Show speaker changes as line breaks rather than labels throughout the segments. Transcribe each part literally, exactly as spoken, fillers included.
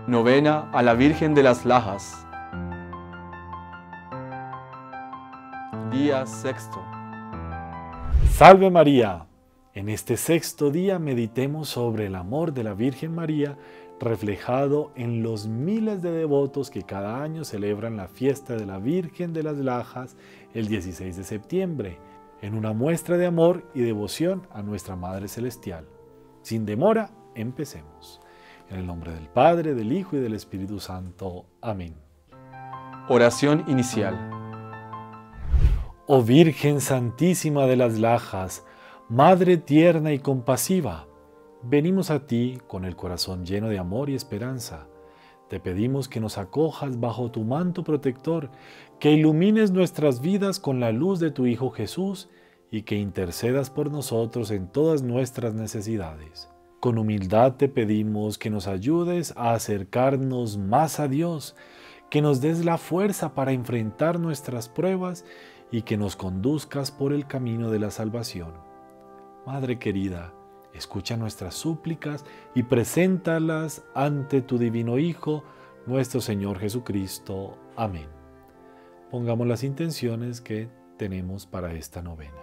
Novena a la Virgen de las Lajas. Día sexto.
¡Salve María! En este sexto día meditemos sobre el amor de la Virgen María reflejado en los miles de devotos que cada año celebran la fiesta de la Virgen de las Lajas el dieciséis de septiembre, en una muestra de amor y devoción a nuestra Madre Celestial. Sin demora, empecemos. En el nombre del Padre, del Hijo y del Espíritu Santo. Amén.
Oración inicial.
Oh Virgen Santísima de las Lajas, Madre tierna y compasiva, venimos a ti con el corazón lleno de amor y esperanza. Te pedimos que nos acojas bajo tu manto protector, que ilumines nuestras vidas con la luz de tu Hijo Jesús y que intercedas por nosotros en todas nuestras necesidades. Con humildad te pedimos que nos ayudes a acercarnos más a Dios, que nos des la fuerza para enfrentar nuestras pruebas y que nos conduzcas por el camino de la salvación. Madre querida, escucha nuestras súplicas y preséntalas ante tu divino Hijo, nuestro Señor Jesucristo. Amén. Pongamos las intenciones que tenemos para esta novena.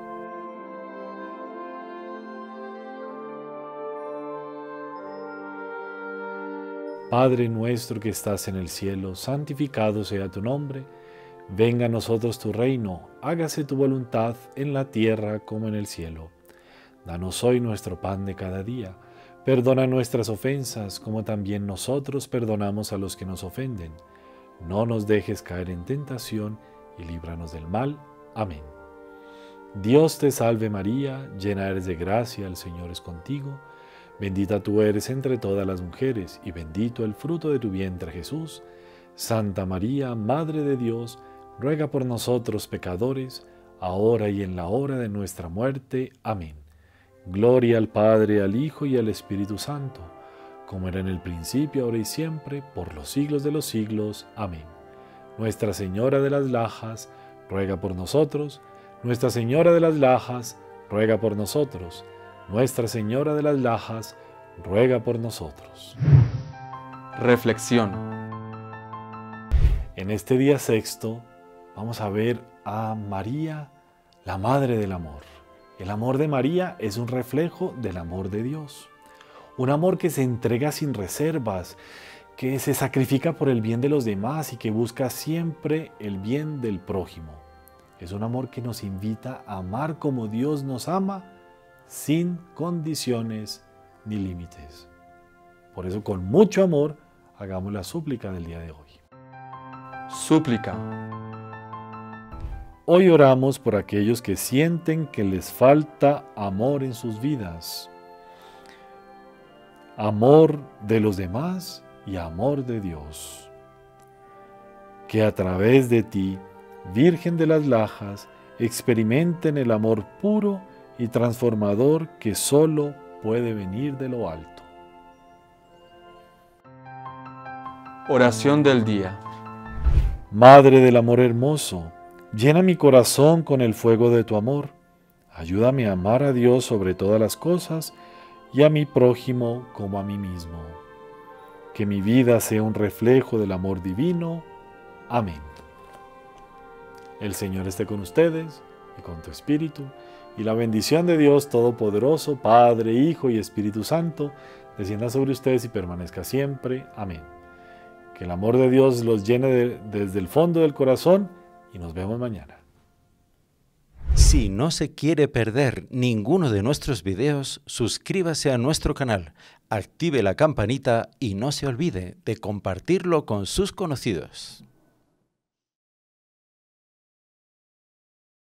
Padre nuestro que estás en el cielo, santificado sea tu nombre. Venga a nosotros tu reino, hágase tu voluntad en la tierra como en el cielo. Danos hoy nuestro pan de cada día. Perdona nuestras ofensas, como también nosotros perdonamos a los que nos ofenden. No nos dejes caer en tentación y líbranos del mal. Amén. Dios te salve María, llena eres de gracia, el Señor es contigo. Bendita tú eres entre todas las mujeres, y bendito el fruto de tu vientre Jesús. Santa María, Madre de Dios, ruega por nosotros pecadores, ahora y en la hora de nuestra muerte. Amén. Gloria al Padre, al Hijo y al Espíritu Santo, como era en el principio, ahora y siempre, por los siglos de los siglos. Amén. Nuestra Señora de las Lajas, ruega por nosotros. Nuestra Señora de las Lajas, ruega por nosotros. Nuestra Señora de las Lajas, ruega por nosotros.
Reflexión.
En este día sexto vamos a ver a María, la Madre del Amor. El amor de María es un reflejo del amor de Dios. Un amor que se entrega sin reservas, que se sacrifica por el bien de los demás y que busca siempre el bien del prójimo. Es un amor que nos invita a amar como Dios nos ama, sin condiciones ni límites. Por eso, con mucho amor, hagamos la súplica del día de hoy.
Súplica.
Hoy oramos por aquellos que sienten que les falta amor en sus vidas. Amor de los demás y amor de Dios. Que a través de ti, Virgen de las Lajas, experimenten el amor puro y transformador que solo puede venir de lo alto.
Oración del día.
Madre del amor hermoso, llena mi corazón con el fuego de tu amor. Ayúdame a amar a Dios sobre todas las cosas y a mi prójimo como a mí mismo. Que mi vida sea un reflejo del amor divino. Amén. El Señor esté con ustedes y con tu espíritu. Y la bendición de Dios Todopoderoso, Padre, Hijo y Espíritu Santo, descienda sobre ustedes y permanezca siempre. Amén. Que el amor de Dios los llene de, desde el fondo del corazón y nos vemos mañana.
Si no se quiere perder ninguno de nuestros videos, suscríbase a nuestro canal, active la campanita y no se olvide de compartirlo con sus conocidos.